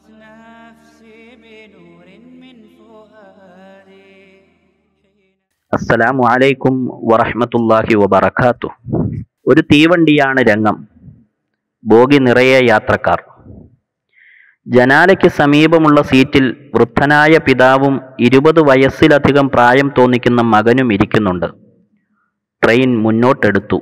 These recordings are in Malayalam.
അസ്സലാമു അലൈക്കും വറഹ്മത്തുള്ളാഹി വബറകാതുഹു. ഒരു തീവണ്ടിയാണ് രംഗം. ബോഗി നിറയെ യാത്രക്കാർ. ജനാലയ്ക്ക് സമീപമുള്ള സീറ്റിൽ വൃദ്ധനായ പിതാവും 20 വയസ്സിലധികം പ്രായം തോന്നിക്കുന്ന മകനും ഇരിക്കുന്നുണ്ട്. ട്രെയിൻ മുന്നോട്ടെടുത്തു.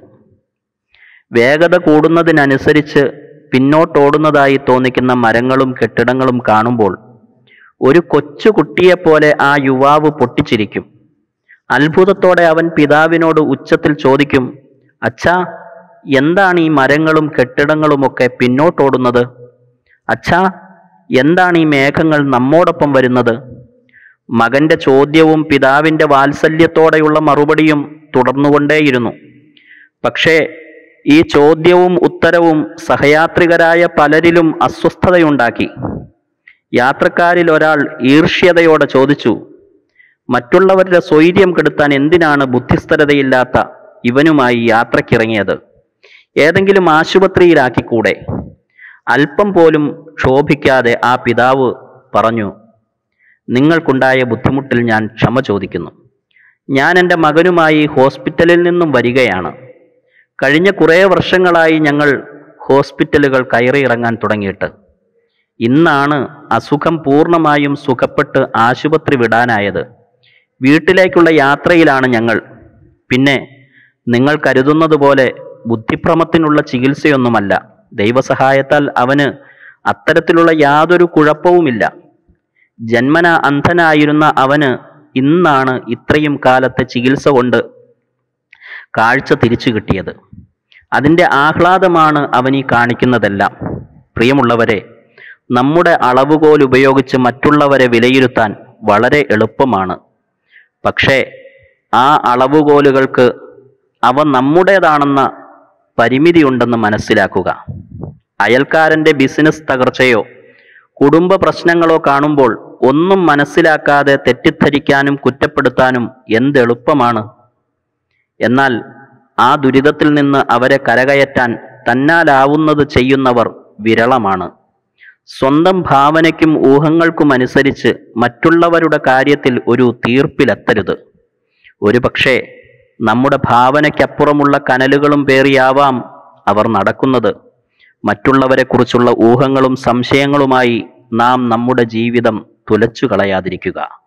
വേഗത കൂടുന്നതിനനുസരിച്ച് പിന്നോട്ടോടുന്നതായി തോന്നിക്കുന്ന മരങ്ങളും കെട്ടിടങ്ങളും കാണുമ്പോൾ ഒരു കൊച്ചു കുട്ടിയെപ്പോലെ ആ യുവാവ് പൊട്ടിച്ചിരിക്കും. അത്ഭുതത്തോടെ അവൻ പിതാവിനോട് ഉച്ചത്തിൽ ചോദിക്കും, അച്ഛാ, എന്താണ് ഈ മരങ്ങളും കെട്ടിടങ്ങളുമൊക്കെ പിന്നോട്ടോടുന്നത്? അച്ഛാ, എന്താണ് ഈ മേഘങ്ങൾ നമ്മോടൊപ്പം വരുന്നത്? മകന്റെ ചോദ്യവും പിതാവിൻ്റെ വാത്സല്യത്തോടെയുള്ള മറുപടിയും തുടർന്നുകൊണ്ടേയിരുന്നു. പക്ഷേ ഈ ചോദ്യവും ഉത്തരവും സഹയാത്രികരായ പലരിലും അസ്വസ്ഥതയുണ്ടാക്കി. യാത്രക്കാരിൽ ഒരാൾ ഈർഷ്യതയോടെ ചോദിച്ചു, മറ്റുള്ളവരുടെ സ്വൈര്യം കെടുത്താൻ എന്തിനാണ് ബുദ്ധിസ്ഥിരതയില്ലാത്ത ഇവനുമായി യാത്രക്കിറങ്ങിയത്? ഏതെങ്കിലും ആശുപത്രിയിലാക്കിക്കൂടെ? അല്പം പോലും ക്ഷോഭിക്കാതെ ആ പിതാവ് പറഞ്ഞു, നിങ്ങൾക്കുണ്ടായ ബുദ്ധിമുട്ടിൽ ഞാൻ ക്ഷമ ചോദിക്കുന്നു. ഞാൻ എൻ്റെ മകനുമായി ഹോസ്പിറ്റലിൽ നിന്നും വരികയാണ്. കഴിഞ്ഞ കുറേ വർഷങ്ങളായി ഞങ്ങൾ ഹോസ്പിറ്റലുകൾ കയറിയിറങ്ങാൻ തുടങ്ങിയിട്ട്. ഇന്നാണ് അസുഖം പൂർണ്ണമായും സുഖപ്പെട്ട് ആശുപത്രി വിടാനായത്. വീട്ടിലേക്കുള്ള യാത്രയിലാണ് ഞങ്ങൾ. പിന്നെ നിങ്ങൾ കരുതുന്നത് പോലെ ബുദ്ധിഭ്രമത്തിനുള്ള ചികിത്സയൊന്നുമല്ല. ദൈവസഹായത്താൽ അവന് അത്തരത്തിലുള്ള യാതൊരു കുഴപ്പവുമില്ല. ജന്മന അന്ധനായിരുന്ന അവന് ഇന്നാണ് ഇത്രയും കാലത്തെ ചികിത്സ കൊണ്ട് കാഴ്ച തിരിച്ചു കിട്ടിയത്. അതിൻ്റെ ആഹ്ലാദമാണ് അവനീ കാണിക്കുന്നതെല്ലാം. പ്രിയമുള്ളവരെ, നമ്മുടെ അളവുകോൽ ഉപയോഗിച്ച് മറ്റുള്ളവരെ വിലയിരുത്താൻ വളരെ എളുപ്പമാണ്. പക്ഷേ ആ അളവുകോലുകൾക്ക് അവ നമ്മുടേതാണെന്ന പരിമിതിയുണ്ടെന്ന് മനസ്സിലാക്കുക. അയൽക്കാരൻ്റെ ബിസിനസ് തകർച്ചയോ കുടുംബ പ്രശ്നങ്ങളോ കാണുമ്പോൾ ഒന്നും മനസ്സിലാക്കാതെ തെറ്റിദ്ധരിക്കാനും കുറ്റപ്പെടുത്താനും എന്തെളുപ്പമാണ്. എന്നാൽ ആ ദുരിതത്തിൽ നിന്ന് അവരെ കരകയറ്റാൻ തന്നാലാവുന്നത് ചെയ്യുന്നവർ വിരളമാണ്. സ്വന്തം ഭാവനയ്ക്കും ഊഹങ്ങൾക്കുമനുസരിച്ച് മറ്റുള്ളവരുടെ കാര്യത്തിൽ ഒരു തീർപ്പിലെത്തരുത്. ഒരുപക്ഷേ നമ്മുടെ ഭാവനയ്ക്കപ്പുറമുള്ള കനലുകളും പേറിയാവാം അവർ നടക്കുന്നത്. മറ്റുള്ളവരെക്കുറിച്ചുള്ള ഊഹങ്ങളും സംശയങ്ങളുമായി നാം നമ്മുടെ ജീവിതം തുലച്ചു കളയാതിരിക്കുക.